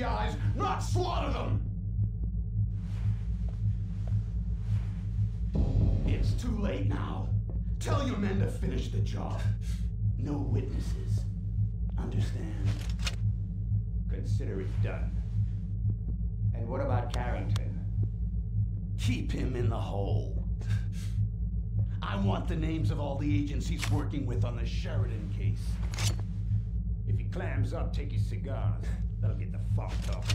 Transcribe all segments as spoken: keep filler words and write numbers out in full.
G Is, not slaughter them! It's too late now. Tell your men to finish the job. No witnesses. Understand? Consider it done. And what about Carrington? Keep him in the hole. I want the names of all the agents he's working with on the Sheridan case. If he clams up, take his cigars. That'll get the funk talking.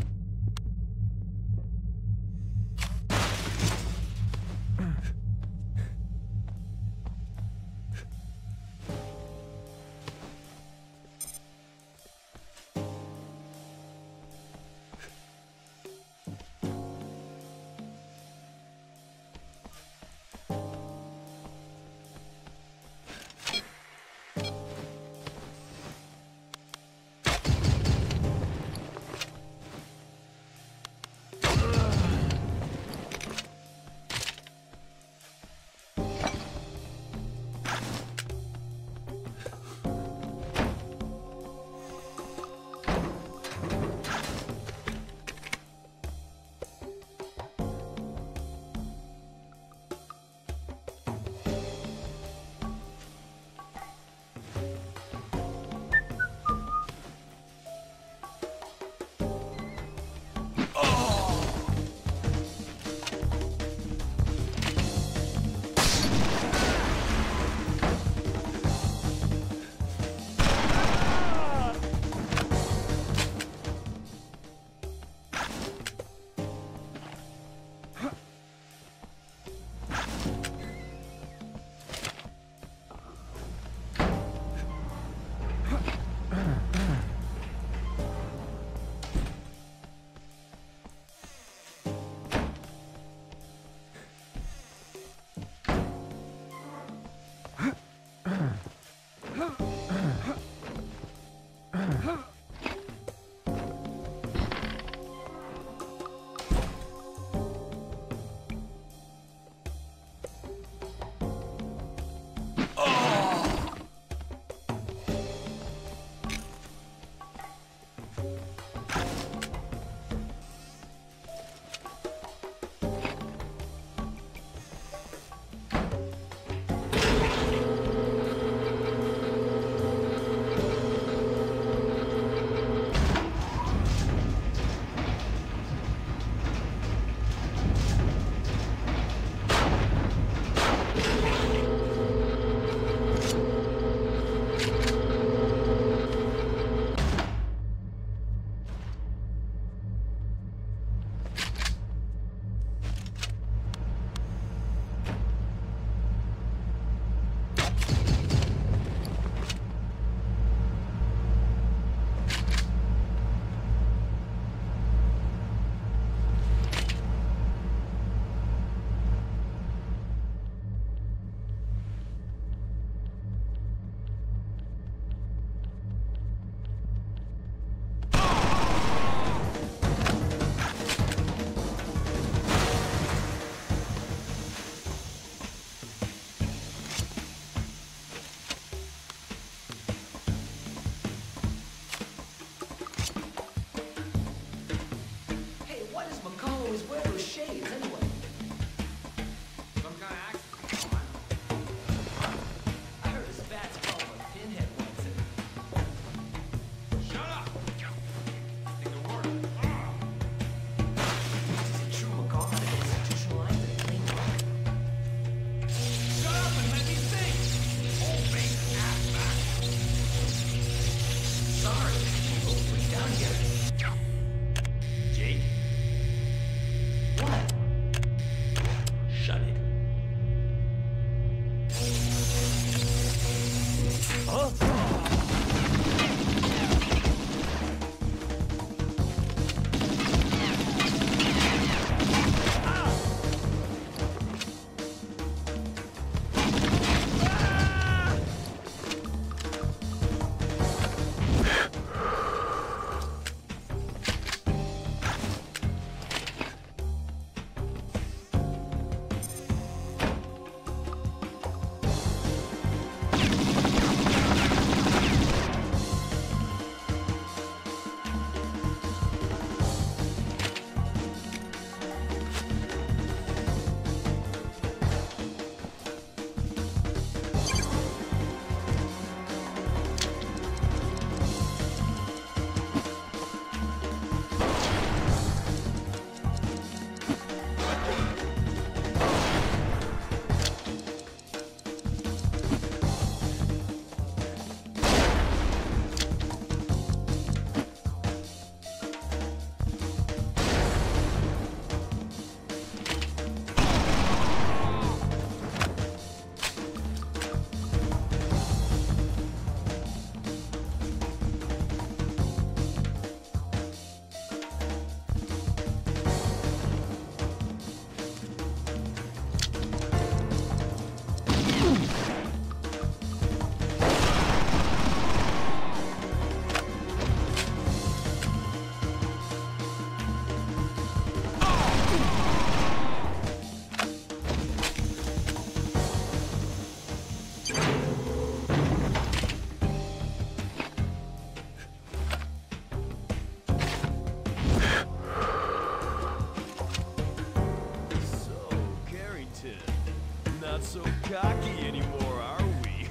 Carrington. Not so cocky anymore, are we?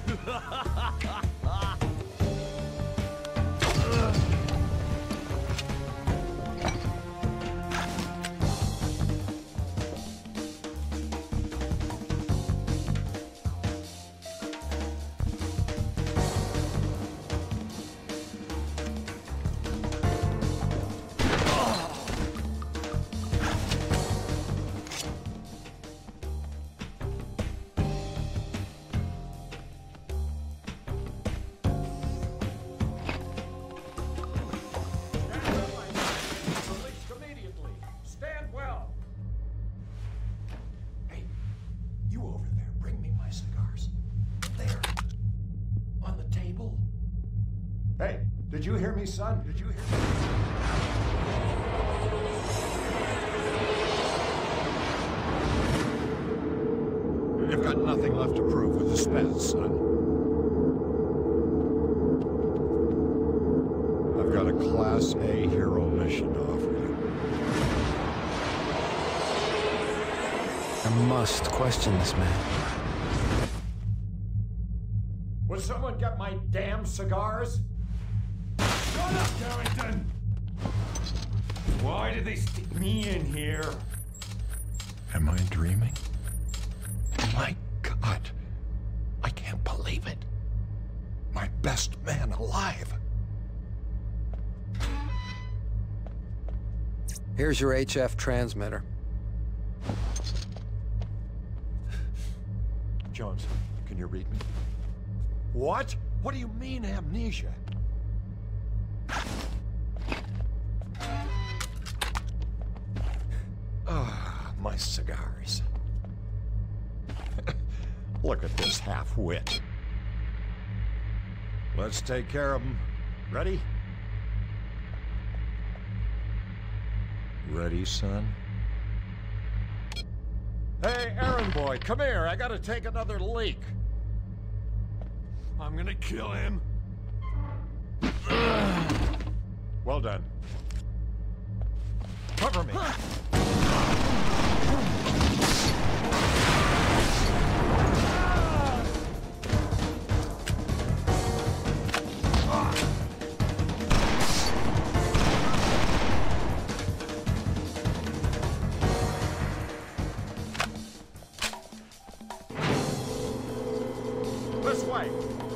Hey, did you hear me, son? Did you hear me? You've got nothing left to prove with the spats, son. I've got a Class A hero mission to offer you. I must question this man. Will someone get my damn cigars? Shut up, Carrington! Why did they stick me in here? Am I dreaming? My God, I can't believe it. My best man alive. Here's your H F transmitter. Jones, can you read me? What? What do you mean, amnesia? Ah, my cigars. Look at this half-wit. Let's take care of him. Ready? Ready, son? Hey, errand boy, come here. I gotta take another leak. I'm gonna kill him. Well done. Cover me. This way.